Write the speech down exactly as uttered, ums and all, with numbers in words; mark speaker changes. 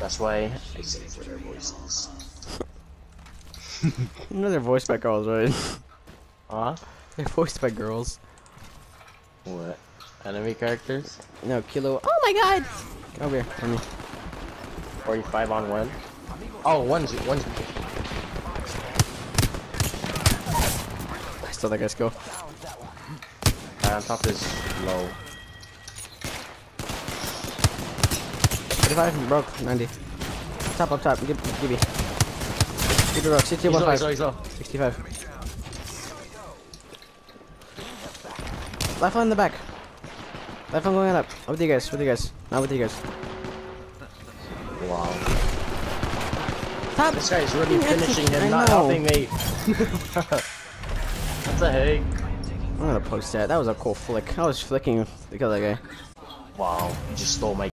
Speaker 1: That's why I say for their voices.
Speaker 2: You know they're voiced by girls, right?
Speaker 1: Huh?
Speaker 2: They're voiced by girls.
Speaker 1: What? Enemy characters?
Speaker 2: No, Kilo. Oh my god! Come over here, for me.
Speaker 1: forty-five on one. Oh, one's one's.
Speaker 2: I still think I skill.
Speaker 1: Right on top is low.
Speaker 2: thirty-five, broke, ninety. Top, up top, give, give me. Give me broke, sixty,
Speaker 1: He's
Speaker 2: one
Speaker 1: low,
Speaker 2: five.
Speaker 1: he's low, he's low.
Speaker 2: sixty-five. Life on in the back. Life on going up. Up with you guys, with you guys. Not with you guys.
Speaker 1: Wow.
Speaker 2: Top!
Speaker 1: This guy's really finishing him,
Speaker 2: I
Speaker 1: not
Speaker 2: know.
Speaker 1: helping me. What the heck?
Speaker 2: I'm gonna post that. That was a cool flick. I was flicking because of that guy.
Speaker 1: Wow, you just stole my